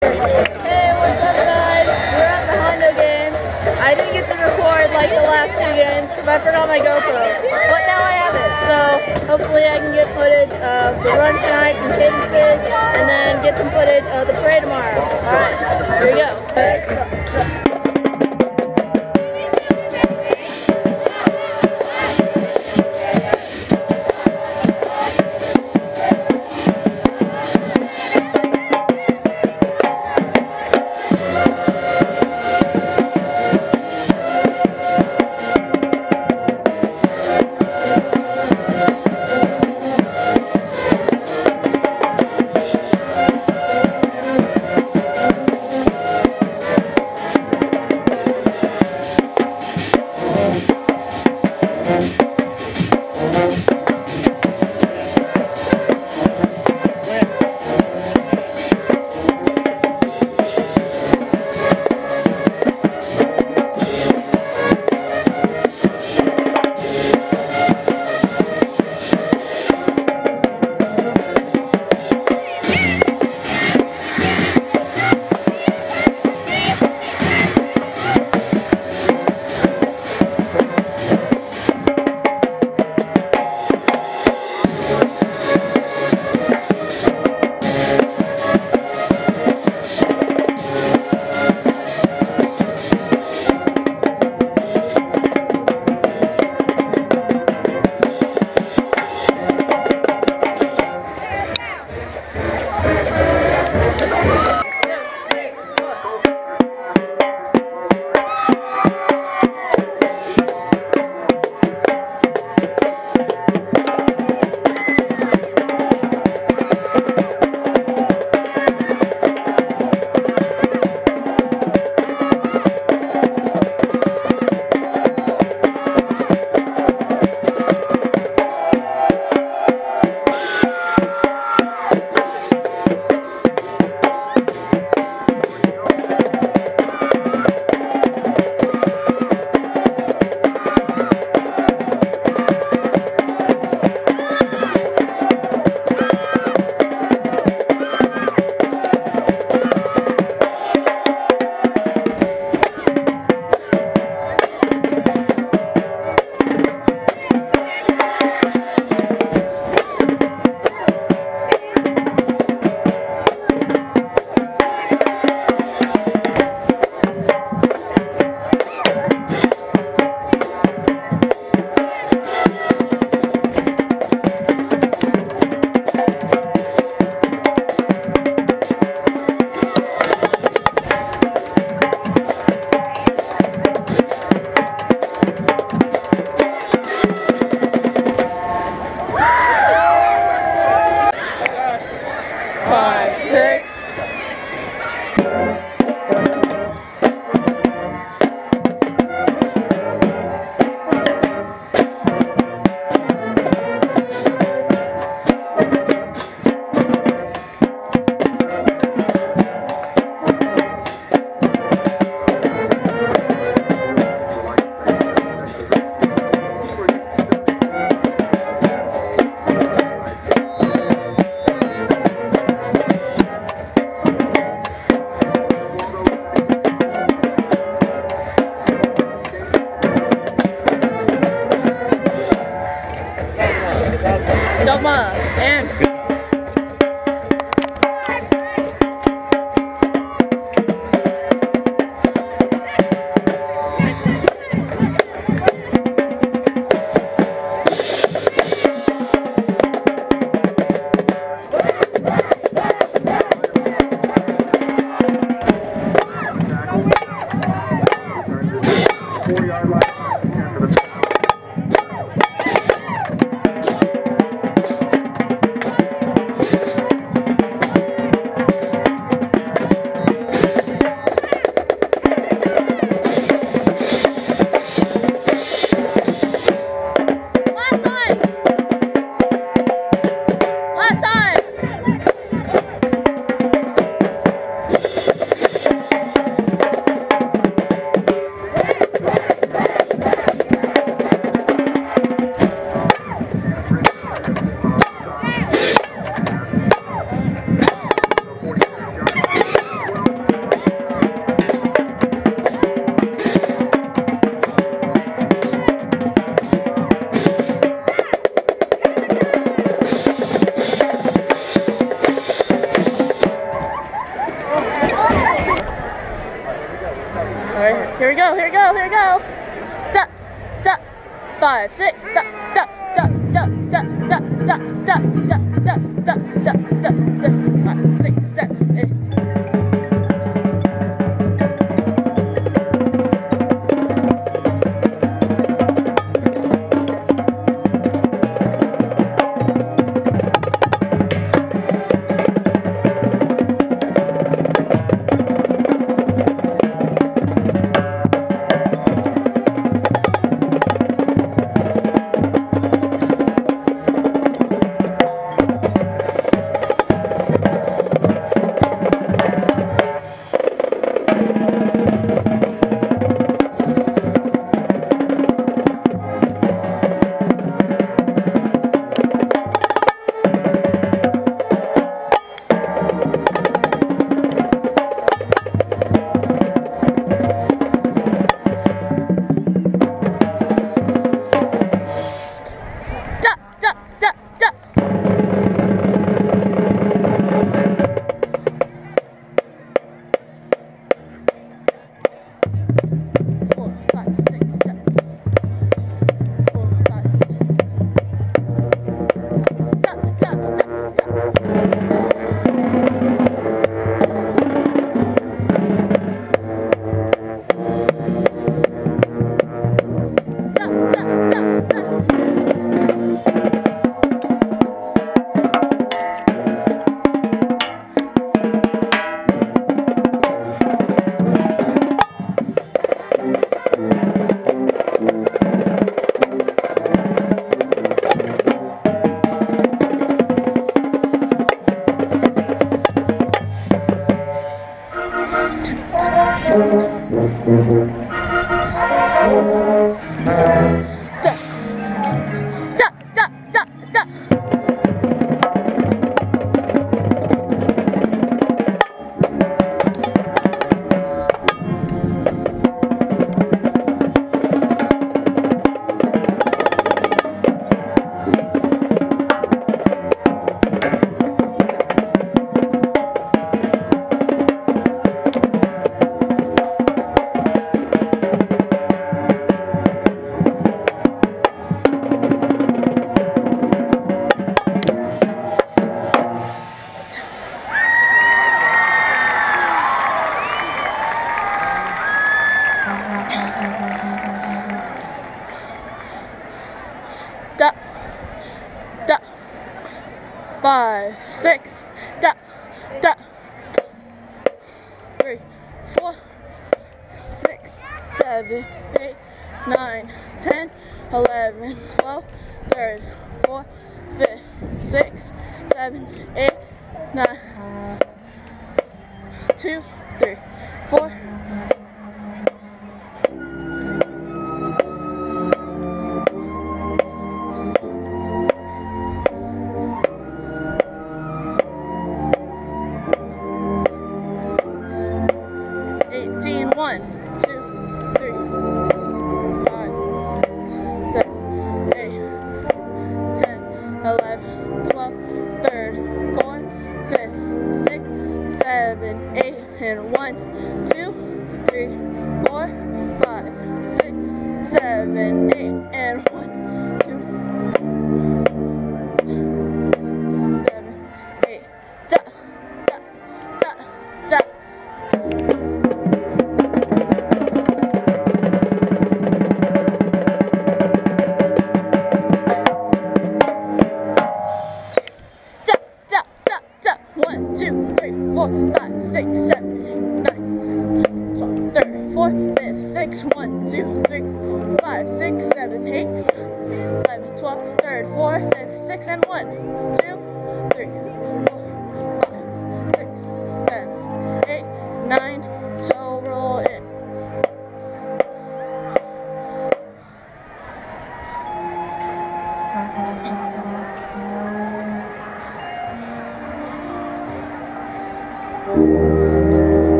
Hey, what's up guys? We're at the Hondo game. I didn't get to record like the last two games because I forgot my GoPro, but now I have it. So hopefully I can get footage of the run tonight, some cadences, and then get some footage of the parade tomorrow. Alright, here we go. Here we go, here we go, here we go. Da, da, 5, 6, da, da, da, da, da, da, da, da, da, da, da, da, da, da, 5, 6, 7, 8. Da, da, 5, 6, da, da, 3, 4, 6, 7, 8, 9, 10, 11, 12, 13, 4, 5, 6, 7, 8, 9, 2, 3, 4. One, two, three, 5, 7, 8, 10, 11, 12, 13, 4, 5, 6, 7, 8, and 1, 2, 3, 4, 5, 6, 7, 8, and 1, 2, 7, 8, da, da, da, da.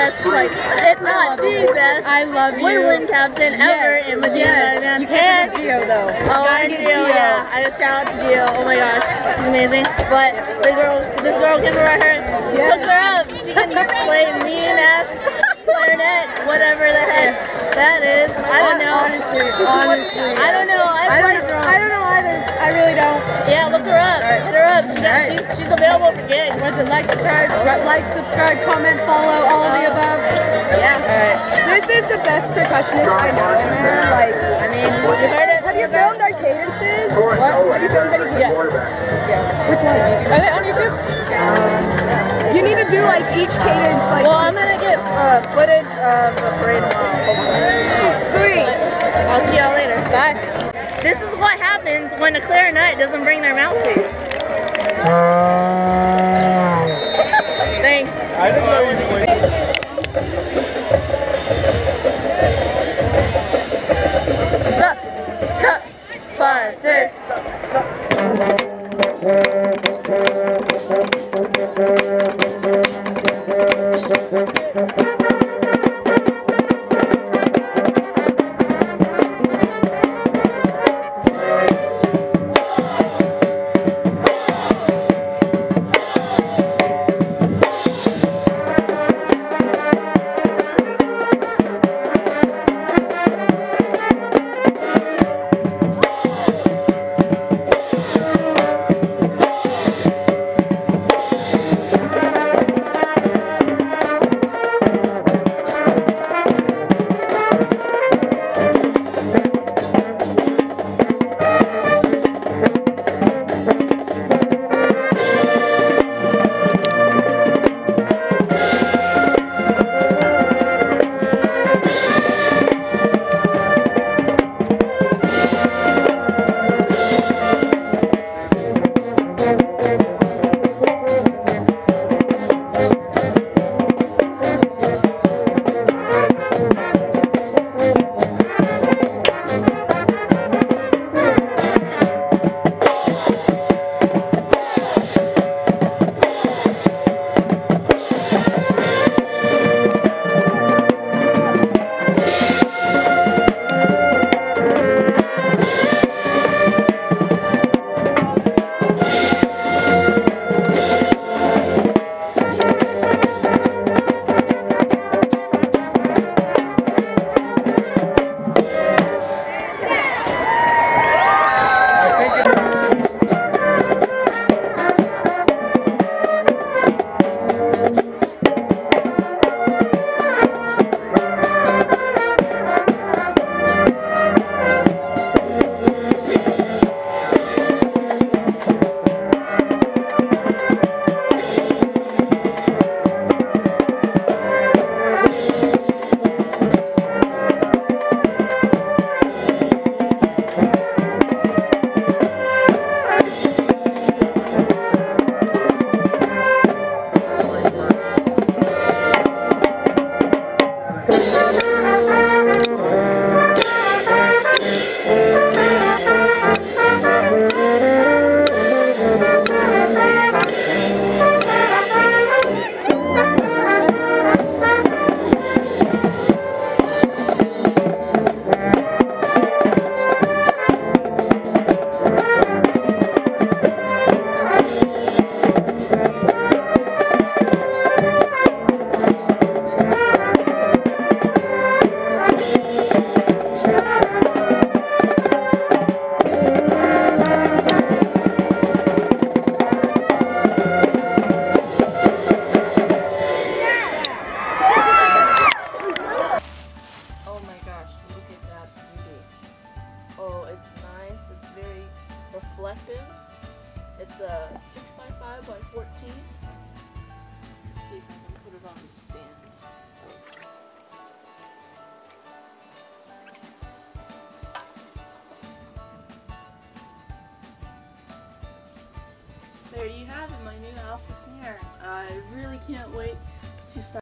best, like, if not the best, I love you. woodwind captain ever in Medina. You can't get Gio though. Oh, and Gio, yeah. I just shout out to Gio. Oh my gosh, she's amazing. But this girl came right here. Look her up. She can play mean ass clarinet, whatever the heck that is. I don't know. Honestly. I don't know. I don't know either. I really don't. Yeah, look her up. Hit her up. She's available for gigs. Was it like, subscribe, comment, follow, all of the above? Yeah. Alright. This is the best percussionist I know. Like, I mean, you heard it. have you filmed our cadences? What? Have you filmed any cadences? Yeah. Which ones? Are they on YouTube? You need to do like each cadence. Like, well, I'm gonna get footage of the parade tomorrow. Sweet. I'll see y'all later. Bye. This is what happens when a clarinet doesn't bring their mouthpiece. Thanks. I didn't know you could play. 5, 6. reflective. It's a 6x5 by 14. Let's see if I can put it on the stand. There you have it, my new alpha snare. I really can't wait to start